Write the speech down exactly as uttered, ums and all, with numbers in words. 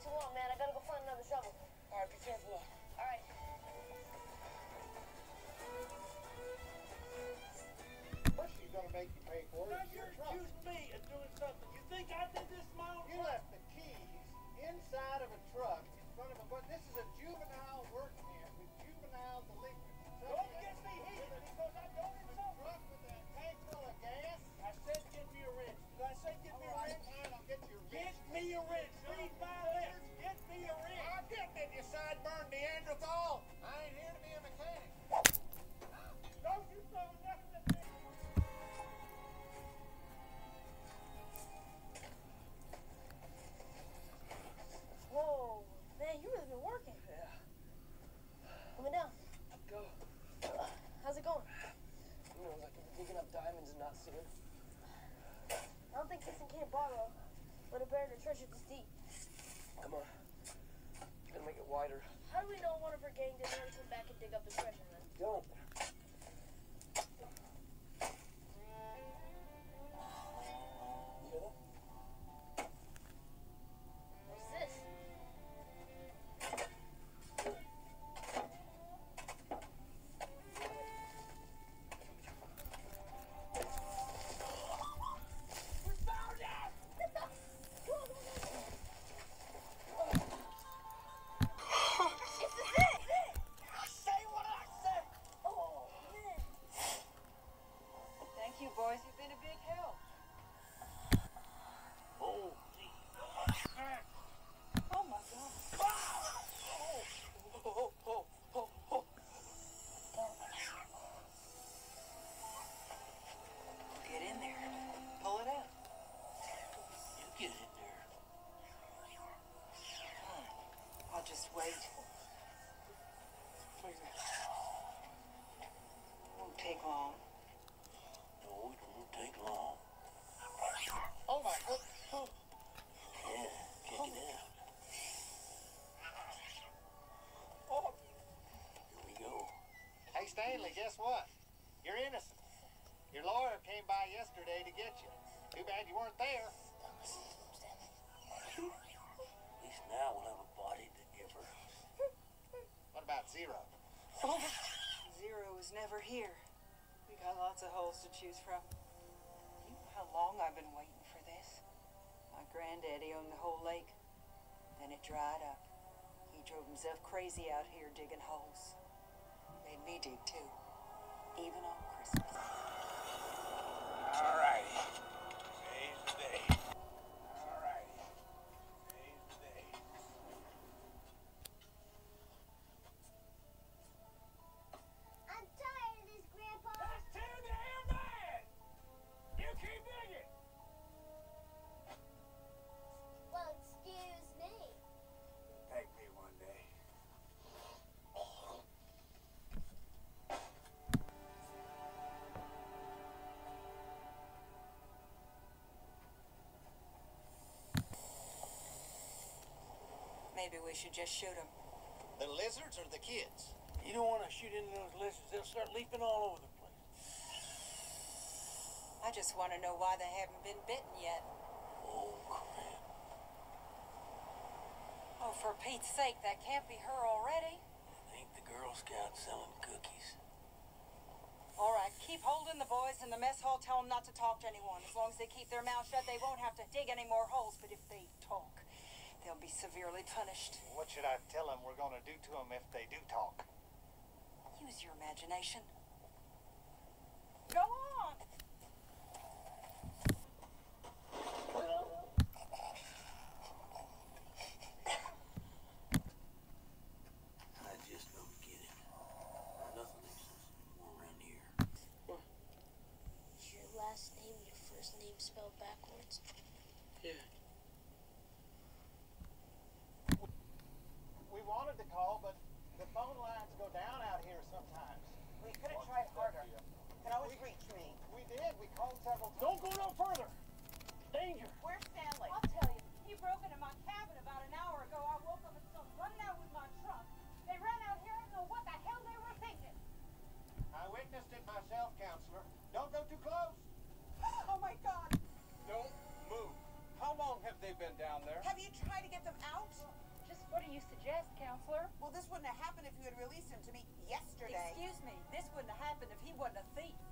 too long, man. I gotta go find another shovel. All right, be careful. All right. First, you're gonna make you pay for it. Now you're accusing me of doing something. You think I did this my own You left the keys inside of a truck in front of a but this is a juvenile work camp with juvenile delinquents. So Don't get me heated because I don't a insult truck with a tank full of gas. I said get me a wrench. Did I say get me a All right, wrench? fine, I'll get you a Get wrench. me a wrench. Read my lips. Get me a wrench. I'm getting it, you sideburn Neanderthal. I ain't here to be a mechanic. Don't you throw nothing at me. Whoa, man, you really been working. Yeah. Coming down. Go. How's it going? You know, like I'm digging up diamonds and not seeing them. I don't think Kissing can't borrow, but it buried her treasure this deep. Come on. Gotta make it wider. How do we know one of her gang didn't already come back and dig up the treasure then? Don't. You hear that? What's this? We found it. This is it! Say what I said. Oh, man. Thank you, boys. You've been a big help. Holy crap. Oh, my God. Oh, oh, oh, oh, oh. Get in there. Pull it out. You get in there. I'll just wait. Won't take long. No, it won't take long. Oh my goodness. Yeah, check it out. Oh. Here we go. Hey Stanley, guess what? You're innocent. Your lawyer came by yesterday to get you. Too bad you weren't there. At least now we'll have a body to give her. What about Zero? Zero was never here. We got lots of holes to choose from. You know how long I've been waiting for this? My granddaddy owned the whole lake. Then it dried up. He drove himself crazy out here digging holes. Made me dig too. Even on Christmas. All righty. Today's the day. All righty. Today's the day. I'm tired of this, Grandpa. That's too damn bad. You keep digging. Well, excuse me. Take me one day. Maybe we should just shoot him. The lizards or the kids? You don't want to shoot into those lizards. They'll start leaping all over the place. I just want to know why they haven't been bitten yet. Oh, crap. Oh, for Pete's sake, that can't be her already. I think the Girl Scout selling cookies. All right, keep holding the boys in the mess hall. Tell them not to talk to anyone. As long as they keep their mouths shut, they won't have to dig any more holes. But if they talk, they'll be severely punished. What should I tell them we're gonna do to them if they do talk? Use your imagination. Go on! I just don't get it. Nothing exists anymore around here. Is your last name your first name spelled backwards? Yeah. We wanted to call, but the phone lines go down out here sometimes. We could have tried harder. You can always reach me. We did. We called several times. Don't go no further. Danger. Where's Stanley? I'll tell you. He broke into my cabin about an hour ago. I woke up and saw him running out with my truck. They ran out here. I don't know what the hell they were thinking. I witnessed it myself, counselor. Don't go too close. Oh, my God. Don't move. How long have they been down there? Have you tried to get them out? you suggest, counselor? Well, this wouldn't have happened if you had released him to me yesterday. Excuse me, this wouldn't have happened if he wasn't a thief.